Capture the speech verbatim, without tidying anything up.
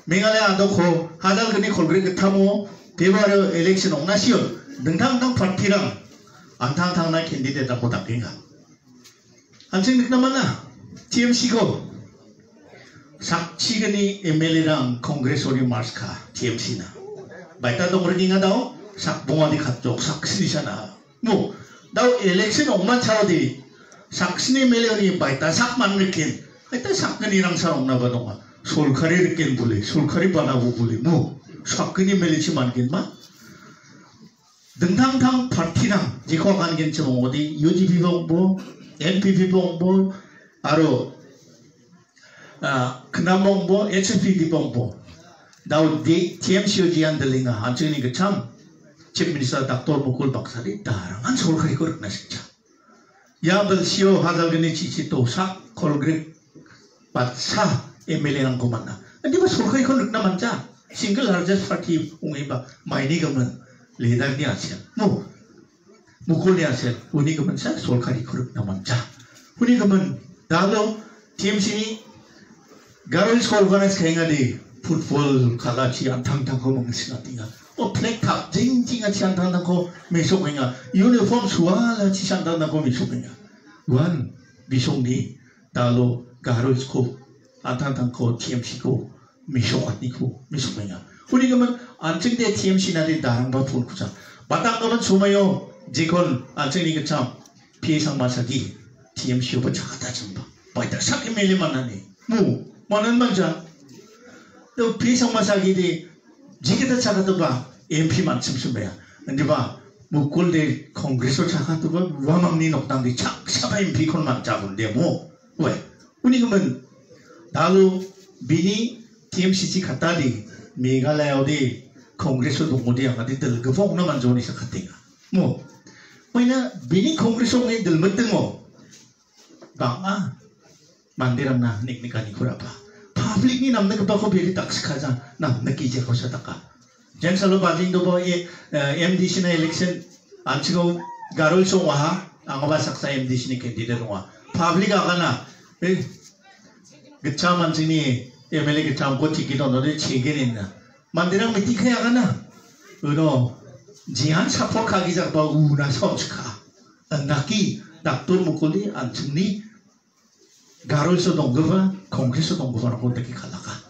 메갈라야 아도코 하달그니 콜그리 그타모 대바르 엘렉션 옥나시온 등탕당 파티랑 안탕탕나 캔디데이트 보답긴가 안생 느끼나만나 티엠씨고 삭치그니 엠엘에랑 콩그레소리 마스카 티엠씨나 바이타 동그리가 다오 삭봉아디 갔쪽 삭시잖아 뭐 다오 엘렉션 옥만 차라디 삭신의 멜레니 바이타 삭만 느낀 바이타 삭근이랑 사람나 봐동아 솔카리 느낀 불리 솔카리 바나고 불리 뭐 삭근이 멜리치 만긴마 등탕탕 파티랑 지코 간긴 좀 어디 유지비 봉보 엔피피 봉보 아로 아 그남 봉보 에이치피디 봉보 다우 디 티엠씨오지 안들링아 한층이 그참 칩미니스터 닥터 목골 박사리 다랑한 솔카리 거르나 진짜 야벌 시오 하달그니 치치또 삭 콜그릭 바사 에멜레랑 고만나 근데 뭐 솔카리 거르나 만자 싱글 라르제스트 파티 웅이바 마이니 가면 레다니 아시아 뭐 무콜니 아시아 우니 가면 사 솔카리 거르나 만자 우니 가면 다로 티엠씨니 가로스 콜바네스 캥가디 풋볼 칼라치 안탕탕고 먹으시나띵가 어 플렉탑 징징아치 안탕탕고 미소뱅아 유니폼 수아라 치산탕탕고 미소뱅아 원 미송니 달로 가로스코 안탕탕고 티엠씨고 미소아니고 미소뱅아 우리 그러면 안증대 티엠씨나리 다랑바 폴쿠자 마땅가면 주마요 지건 안증이 그참 피해상 마사기 티엠씨 오버 작다 좀봐 바이다 사기 메리 만나니 뭐 만난 만자 또 피해상 마사기디 지게다 작아도 봐 엠피 만침수매야 근데 봐 무골대 콩그레소 작아도 봐 와망니 녹당디 착 사바 엠피 콘만 작은데 뭐 왜 우리 그러면 나로 비니 티엠씨지 갔다디 메갈라야오디 콩그레소 동무디 양아디 들그봉 나만 좋으니 시작했대가 뭐 뭐이나 비니 콩그레소에 들먹등어 방아 만디람나 닉닉하니 구라봐 파블릭이 남는 거 봐고 베리 딱스카자 남는 기제 거셔다가 젠살로 바징도 보이 엠디씨나 엘렉션 안치고 가롤 송화 앙바 삭사 엠디씨니 캔디데로와 파블릭 아가나 그차 만지니 에멜레 그참 고치기도 너를 체계했나 만디랑 미티케 아가나 으로 지한 사포카기 잡아 우나 서츠카 나키 닥돌 무콜리 안치니 가롤서 동거바 콩그레소 동거바라고 되게 갈라가